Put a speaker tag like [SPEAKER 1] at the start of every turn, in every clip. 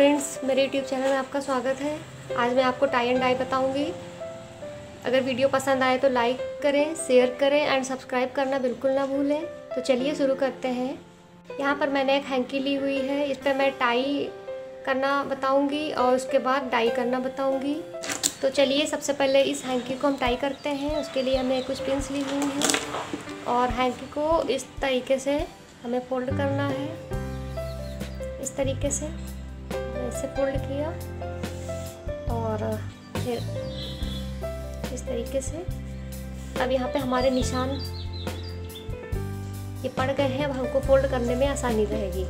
[SPEAKER 1] Friends, मेरे YouTube channel में आपका स्वागत है। आज मैं आपको टाई एंड डाई बताऊंगी। अगर वीडियो पसंद आए तो लाइक करें, शेयर करें एंड सब्सक्राइब करना बिल्कुल ना भूलें। तो चलिए शुरू करते हैं। यहाँ पर मैंने एक हैंकी ली हुई है। इस पर मैं टाई करना बताऊंगी और उसके बाद डाई करना बताऊंगी। तो चलिए सबसे पहले इस हैंकी को हम टाई करते हैं। उसके लिए हमें कुछ पिन्स ली हुई हैं और हैंकी को इस तरीके से हमें फोल्ड करना है। इस तरीके से ऐसे फोल्ड किया और फिर इस तरीके से। अब यहाँ पे हमारे निशान ये पड़ गए हैं। अब हमको फोल्ड करने में आसानी रहेगी।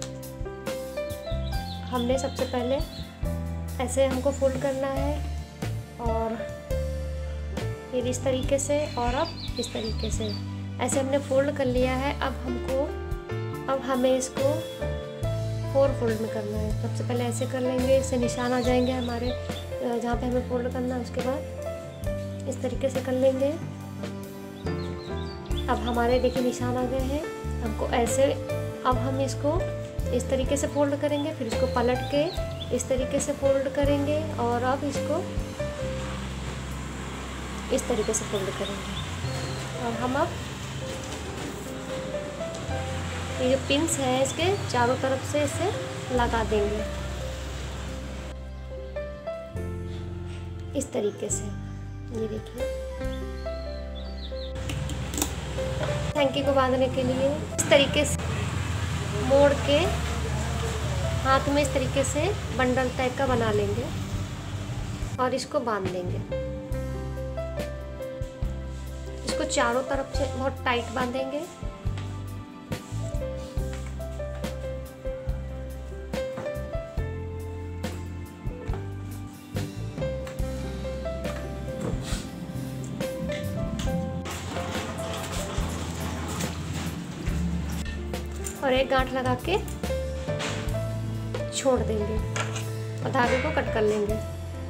[SPEAKER 1] हमने सबसे पहले ऐसे हमको फोल्ड करना है और फिर इस तरीके से और अब इस तरीके से ऐसे हमने फोल्ड कर लिया है। अब हमें इसको 4 फोल्ड में करना है। सबसे पहले ऐसे कर लेंगे, इससे निशान आ जाएंगे हमारे जहाँ पे हमें फोल्ड करना है। उसके बाद इस तरीके से कर लेंगे। अब हमारे देखिए निशान आ गए हैं। हमको ऐसे अब हम इसको इस तरीके से फोल्ड करेंगे, फिर इसको पलट के इस तरीके से फोल्ड करेंगे और अब इसको इस तरीके से फोल्ड करेंगे। और हम अब ये जो पिन्स हैं इसके चारों तरफ से इसे लगा देंगे इस तरीके से। ये देखिए, हैंकी को बांधने के लिए इस तरीके से मोड़ के हाथ में इस तरीके से बंडल टाइप का बना लेंगे और इसको बांध देंगे। इसको चारों तरफ से बहुत टाइट बांधेंगे। और एक गांठ लगा के छोड़ देंगे और धागे को कट कर लेंगे।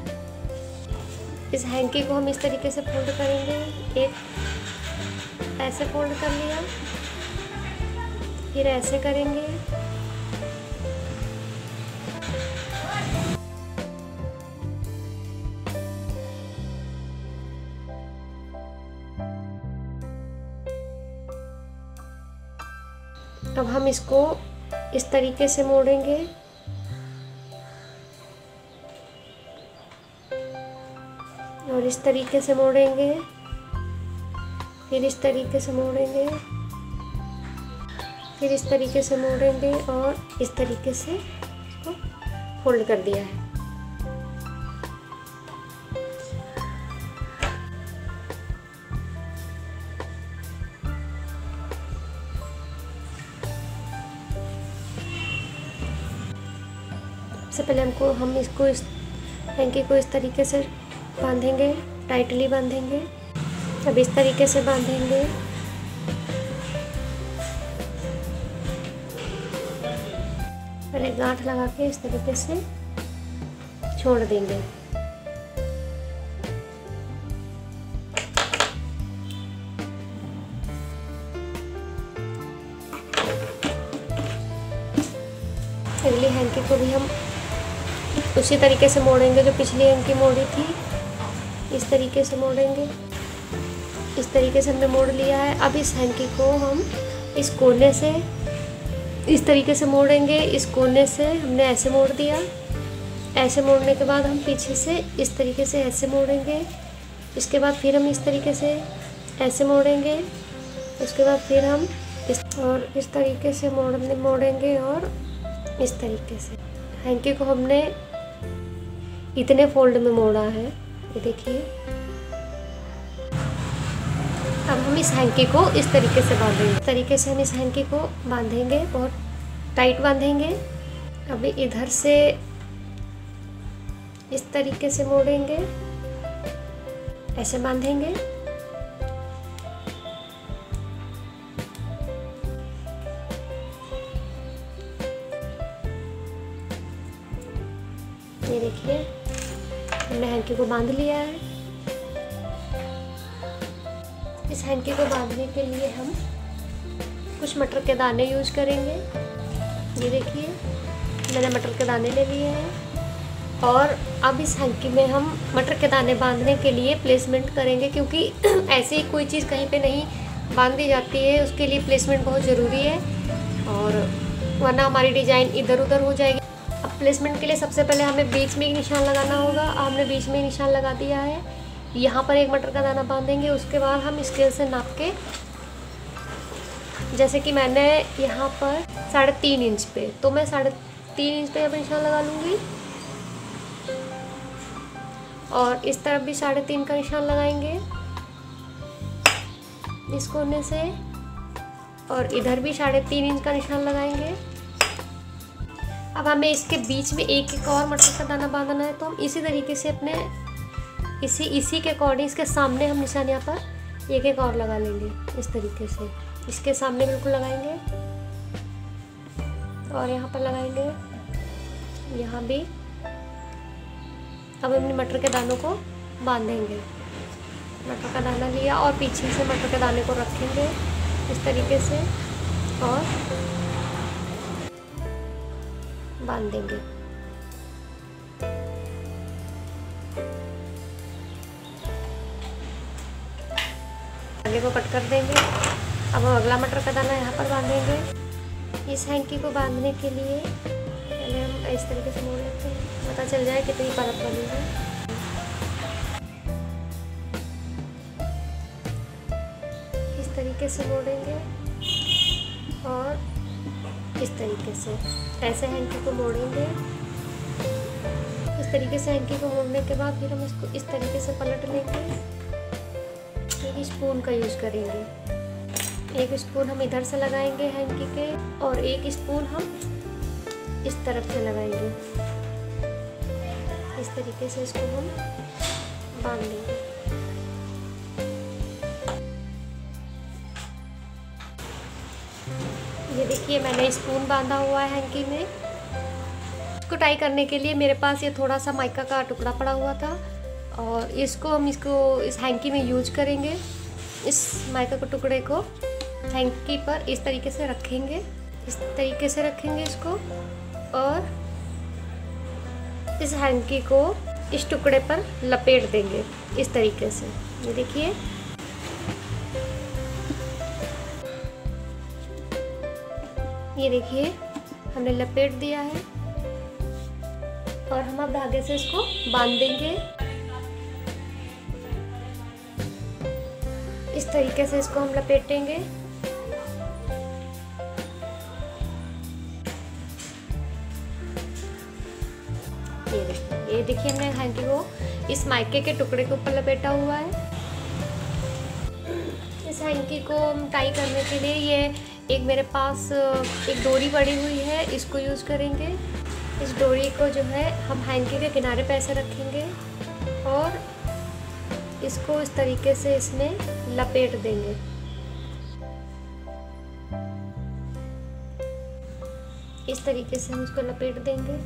[SPEAKER 1] इस हैंकी को हम इस तरीके से फोल्ड करेंगे। एक ऐसे फोल्ड कर लिया, फिर ऐसे करेंगे, अब हम इसको इस तरीके से मोड़ेंगे और इस तरीके से मोड़ेंगे, फिर इस तरीके से मोड़ेंगे, फिर इस तरीके से मोड़ेंगे और इस तरीके से इसको फोल्ड कर दिया है। सबसे पहले हम इसको इस हैंकी को इस तरीके से बांधेंगे, टाइटली बांधेंगे। अब इस तरीके से बांधेंगे। पहले गांठ लगा के इस तरीके से छोड़ देंगे। अगली हैंकी को भी हम उसी तरीके से मोड़ेंगे जो पिछली हैंकी मोड़ी थी। इस तरीके से मोड़ेंगे। इस तरीके से हमने मोड़ लिया है। अब इस हैंकी को हम इस कोने से इस तरीके से मोड़ेंगे। इस कोने से हमने ऐसे मोड़ दिया। ऐसे मोड़ने के बाद हम पीछे से इस तरीके से ऐसे मोड़ेंगे। इसके बाद फिर हम इस तरीके से ऐसे मोड़ेंगे। उसके बाद फिर हम इस तरीके से मोड़ेंगे और इस तरीके से। हैंकी को हमने इतने फोल्ड में मोड़ा है, ये देखिए। अब हम इस हैंकी को इस तरीके से बांधेंगे। इस तरीके से हम इस हैंकी को बांधेंगे, बहुत टाइट बांधेंगे। अभी इधर से इस तरीके से मोड़ेंगे, ऐसे बांधेंगे। ये देखिए, हमने हैंकी को बांध लिया है। इस हैंकी को बांधने के लिए हम कुछ मटर के दाने यूज करेंगे। ये देखिए, मैंने मटर के दाने ले लिए हैं और अब इस हैंकी में हम मटर के दाने बांधने के लिए प्लेसमेंट करेंगे, क्योंकि ऐसे ही कोई चीज़ कहीं पे नहीं बांध दी जाती है, उसके लिए प्लेसमेंट बहुत ज़रूरी है और वरना हमारी डिज़ाइन इधर उधर हो जाएगी। अब प्लेसमेंट के लिए सबसे पहले हमें बीच में एक निशान लगाना होगा। हमने बीच में निशान लगा दिया है। यहाँ पर एक मटर का दाना बांधेंगे। उसके बाद हम स्केल से नाप के, जैसे कि मैंने यहाँ पर 3.5 इंच पे, तो मैं 3.5 इंच पे यहाँ पर निशान लगा लूँगी और इस तरफ भी 3.5 का निशान लगाएंगे इस कोने से, और इधर भी 3.5 इंच का निशान लगाएंगे। अब हमें इसके बीच में एक और मटर का दाना बांधना है, तो हम इसी तरीके से अपने इसी के अकॉर्डिंग इसके सामने हम निशान यहाँ पर एक और लगा लेंगे। इस तरीके से इसके सामने बिल्कुल लगाएंगे और यहाँ पर लगाएंगे, यहाँ भी। अब हमने मटर के दानों को बांधेंगे। मटर का दाना लिया और पीछे से मटर के दाने को रखेंगे इस तरीके से और बांध देंगे। आगे को कट कर देंगे। अब हम अगला मटर का दाना यहाँ पर बांधेंगे। इस हैंकी को बांधने के लिए पहले हम इस तरीके से मोड़ लेते हैं, पता चल जाए कितनी परत बनी है। इस तरीके से मोड़ेंगे और इस तरीके से ऐसे हैंकी को मोड़ेंगे। इस तरीके से हैंकी को मोड़ने के बाद फिर हम इसको इस तरीके से पलट लेंगे। एक स्पून का यूज़ करेंगे। एक स्पून हम इधर से लगाएंगे हैंकी के और एक स्पून हम इस तरफ से लगाएंगे। इस तरीके से इसको हम बांध लेंगे। ये देखिए मैंने स्पून बांधा हुआ है हैंकी में। इसको टाई करने के लिए मेरे पास ये थोड़ा सा माइका का टुकड़ा पड़ा हुआ था और हम इसको इस हैंकी में यूज करेंगे। इस माइका के टुकड़े को हैंकी पर इस तरीके से रखेंगे, इस तरीके से रखेंगे इसको और इस हैंकी को इस टुकड़े पर लपेट देंगे इस तरीके से। ये देखिए हमने लपेट दिया है और हम अब धागे से इसको बांध देंगे। इस तरीके से इसको हम लपेटेंगे। ये देखिए हमने हैंकी को इस माइके के टुकड़े के ऊपर लपेटा हुआ है। इस हैंकी को हम टाई करने के लिए ये एक मेरे पास एक डोरी पड़ी हुई है, इसको यूज़ करेंगे। इस डोरी को जो है हम हैंकी के किनारे पे ऐसे रखेंगे और इसको इस तरीके से इसमें लपेट देंगे। इस तरीके से हम इसको लपेट देंगे।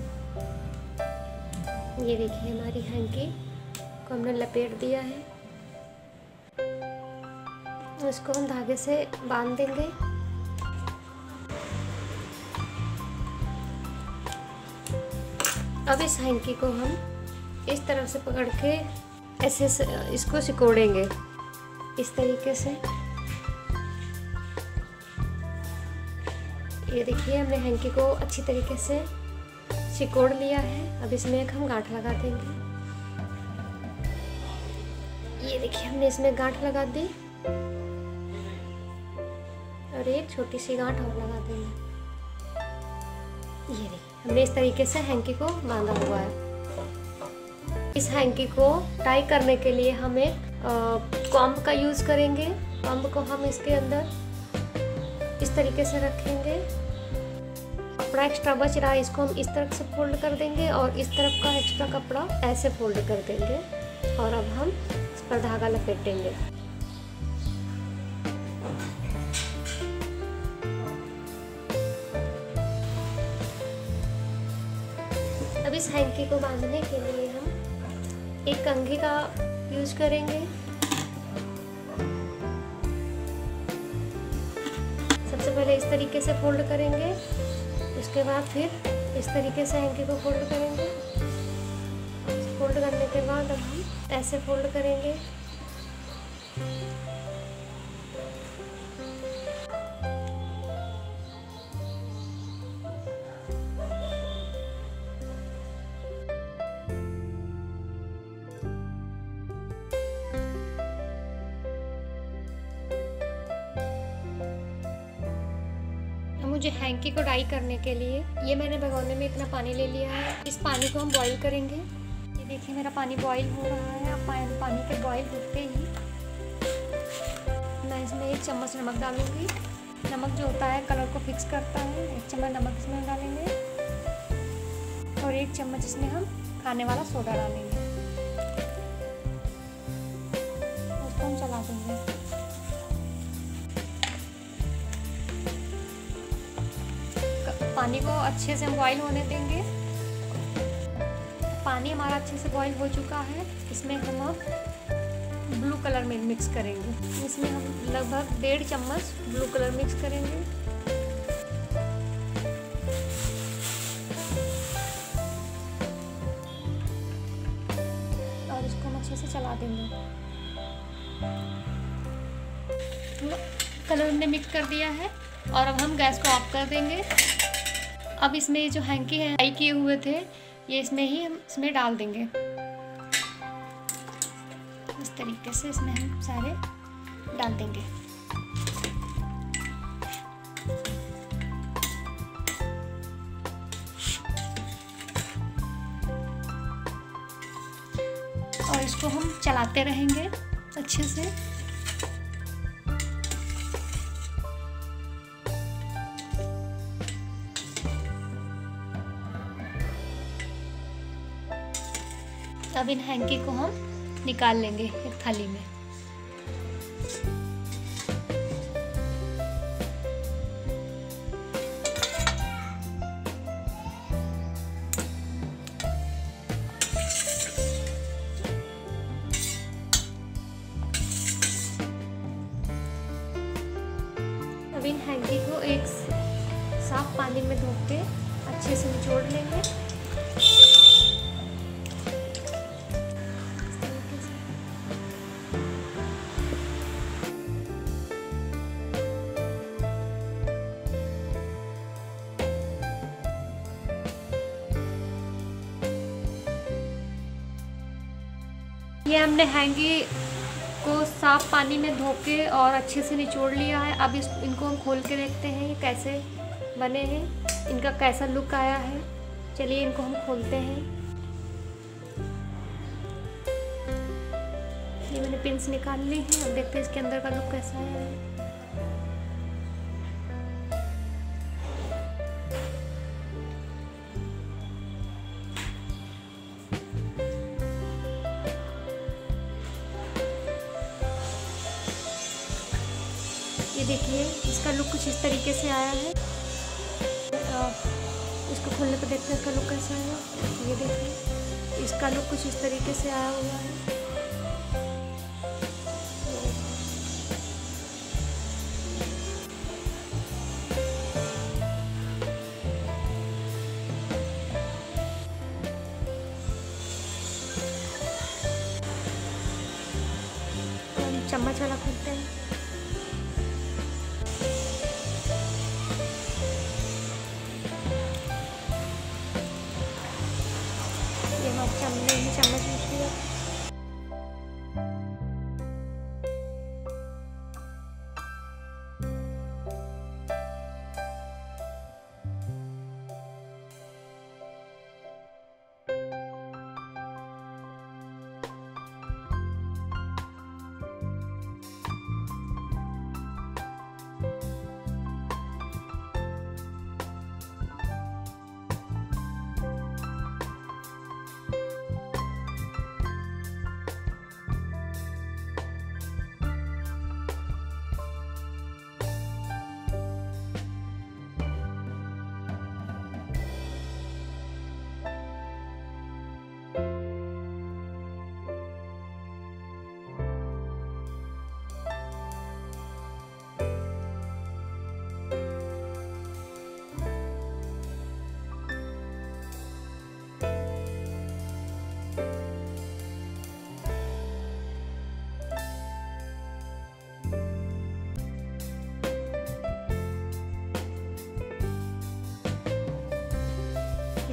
[SPEAKER 1] ये देखिए हमारी हैंकी को हमने लपेट दिया है। इसको हम धागे से बांध देंगे। अब इस हैंकी को हम इस तरफ से पकड़ के ऐसे इसको सिकोड़ेंगे इस तरीके से। ये देखिए हमने हैंकी को अच्छी तरीके से सिकोड़ लिया है। अब इसमें एक हम गांठ लगा देंगे। ये देखिए हमने इसमें गांठ लगा दी और एक छोटी सी गांठ और लगा देंगे। ये देखिए हमने इस तरीके से हैंकी को बांधा हुआ है। इस हैंकी को टाई करने के लिए हम एक कॉम्ब का यूज़ करेंगे। कॉम्ब को हम इसके अंदर इस तरीके से रखेंगे। कपड़ा एक्स्ट्रा बच रहा है, इसको हम इस तरफ से फोल्ड कर देंगे और इस तरफ का एक्स्ट्रा कपड़ा ऐसे फोल्ड कर देंगे और अब हम इस पर धागा लपेटेंगे। अब इस हैंकी को बांधने के लिए हम एक कंघी का यूज करेंगे। सबसे पहले इस तरीके से फोल्ड करेंगे, उसके बाद फिर इस तरीके से हैंकी को फोल्ड करेंगे। फोल्ड करने के बाद अब हम ऐसे फोल्ड करेंगे। मुझे हैंकी को डाई करने के लिए ये मैंने भगोने में इतना पानी ले लिया है। इस पानी को हम बॉईल करेंगे। ये देखिए मेरा पानी बॉईल हो रहा है। अब पानी के बॉईल होते ही मैं इसमें 1 चम्मच नमक डालूंगी। नमक जो होता है कलर को फिक्स करता है। 1 चम्मच नमक इसमें डालेंगे और 1 चम्मच इसमें हम खाने वाला सोडा डालेंगे। उसको हम चला देंगे। पानी को अच्छे से हम बॉईल होने देंगे। पानी हमारा अच्छे से बॉईल हो चुका है। इसमें हम अब ब्लू कलर में मिक्स करेंगे। इसमें हम लगभग 1.5 चम्मच ब्लू कलर मिक्स करेंगे। और इसको हम अच्छे से चला देंगे। कलर हमने मिक्स कर दिया है और अब हम गैस को ऑफ कर देंगे। अब इसमें जो हैंकी है फ्राई किए हुए थे ये इसमें ही हम इसमें डाल देंगे। इस तरीके से इसमें हम सारे डाल देंगे। और इसको हम चलाते रहेंगे अच्छे से। अब इन हैंकी को हम निकाल लेंगे एक थाली में। अब इन हैंकी को एक साफ पानी में धो के अच्छे से निचोड़ लेंगे। ये हमने हैंकी को साफ पानी में धो के और अच्छे से निचोड़ लिया है। अब इनको हम खोल के देखते हैं ये कैसे बने हैं, इनका कैसा लुक आया है। चलिए इनको हम खोलते हैं। ये मैंने पिंस निकाल ली है। अब देखते हैं इसके अंदर का लुक कैसा है। ये देखिए इसका लुक कुछ इस तरीके से आया है। इसको खोलने पर देखते हैं इसका लुक कैसा है। ये देखिए इसका लुक कुछ इस तरीके से आया हुआ है। चम्मच वाला खोलते हैं। ये हमने चम्मच यूज किया।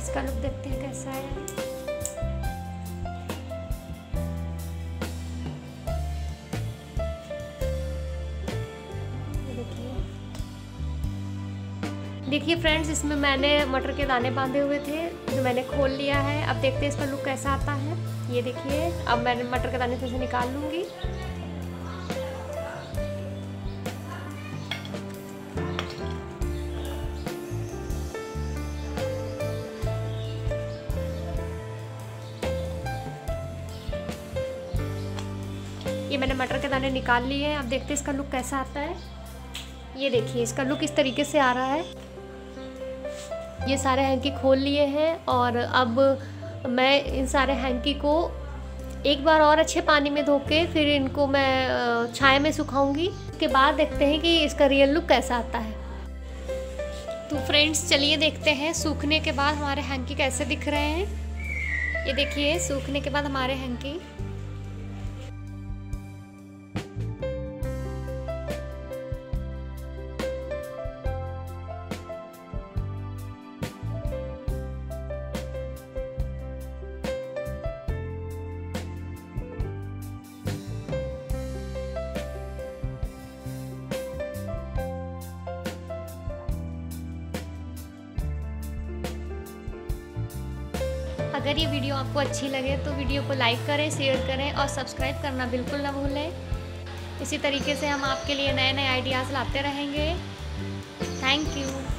[SPEAKER 1] इसका लुक देखते हैं कैसा है। देखिए फ्रेंड्स, इसमें मैंने मटर के दाने बांधे हुए थे जो मैंने खोल लिया है। अब देखते हैं इसका लुक कैसा आता है। ये देखिए, अब मैंने मटर के दाने से निकाल लूँगी। ये मैंने मटर के दाने निकाल लिए हैं। अब देखते हैं इसका लुक कैसा आता है। ये देखिए, इसका लुक इस तरीके से आ रहा है। ये सारे हैंकी खोल लिए हैं और अब मैं इन सारे हैंकी को एक बार और अच्छे पानी में धो के फिर इनको मैं छाया में सुखाऊंगी। उसके बाद देखते हैं कि इसका रियल लुक कैसा आता है। तो फ्रेंड्स चलिए देखते हैं सूखने के बाद हमारे हैंकी कैसे दिख रहे हैं। ये देखिए, सूखने के बाद हमारे हैंकी। अगर ये वीडियो आपको अच्छी लगे तो वीडियो को लाइक करें, शेयर करें और सब्सक्राइब करना बिल्कुल ना भूलें। इसी तरीके से हम आपके लिए नए नए आइडियाज़ लाते रहेंगे। Thank you.